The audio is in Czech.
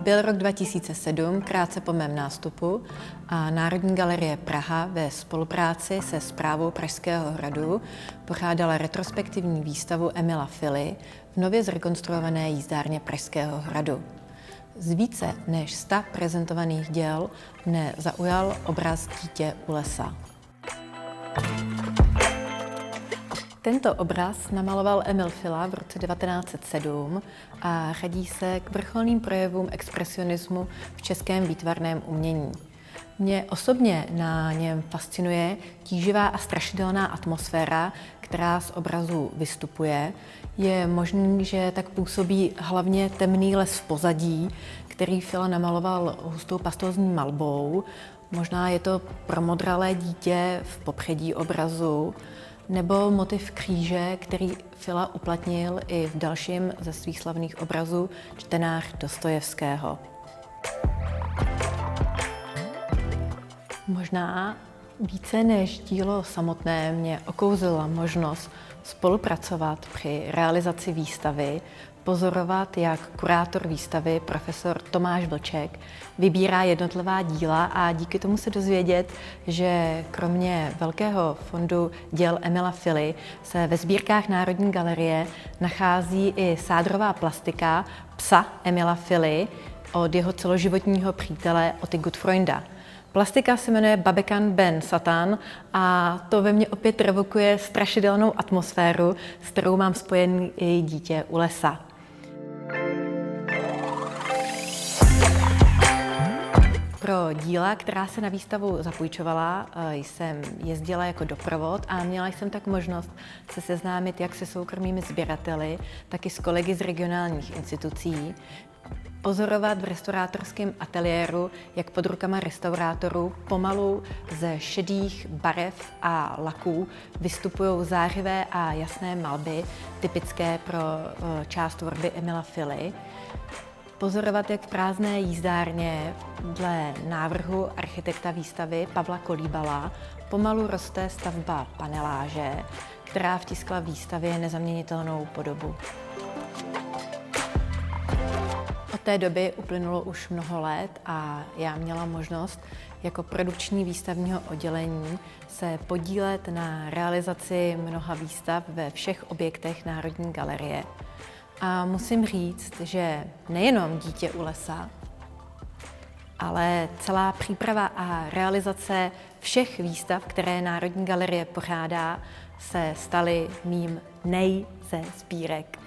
Byl rok 2007, krátce po mém nástupu, a Národní galerie Praha ve spolupráci se Správou Pražského hradu pořádala retrospektivní výstavu Emila Fily v nově zrekonstruované jízdárně Pražského hradu. Z více než 100 prezentovaných děl mne zaujal obraz Dítě u lesa. Tento obraz namaloval Emil Fila v roce 1907 a řadí se k vrcholným projevům expresionismu v českém výtvarném umění. Mě osobně na něm fascinuje tíživá a strašidelná atmosféra, která z obrazu vystupuje. Je možný, že tak působí hlavně temný les v pozadí, který Fila namaloval hustou pastózní malbou. Možná je to promodralé dítě v popředí obrazu, nebo motiv kříže, který Fila uplatnil i v dalším ze svých slavných obrazů Čtenář Dostojevského. Možná více než dílo samotné mě okouzila možnost spolupracovat při realizaci výstavy, pozorovat, jak kurátor výstavy, profesor Tomáš Vlček, vybírá jednotlivá díla a díky tomu se dozvědět, že kromě velkého fondu děl Emila Fily se ve sbírkách Národní galerie nachází i sádrová plastika psa Emila Fily od jeho celoživotního přítele Oty Gutfreunda. Plastika se jmenuje Babekan Ben Satan a to ve mně opět evokuje strašidelnou atmosféru, s kterou mám spojený i Dítě u lesa. Pro díla, která se na výstavu zapůjčovala, jsem jezdila jako doprovod a měla jsem tak možnost se seznámit jak se soukromými sběrateli, tak i s kolegy z regionálních institucí, pozorovat v restaurátorském ateliéru, jak pod rukama restaurátorů pomalu ze šedých barev a laků vystupují zářivé a jasné malby, typické pro část tvorby Emila Fily. Pozorovat, jak v prázdné jízdárně dle návrhu architekta výstavy Pavla Kolíbala pomalu roste stavba paneláže, která vtiskla výstavě nezaměnitelnou podobu. Od té doby uplynulo už mnoho let a já měla možnost jako produkční výstavního oddělení se podílet na realizaci mnoha výstav ve všech objektech Národní galerie. A musím říct, že nejenom Dítě u lesa, ale celá příprava a realizace všech výstav, které Národní galerie pořádá, se staly mým ze sbírek.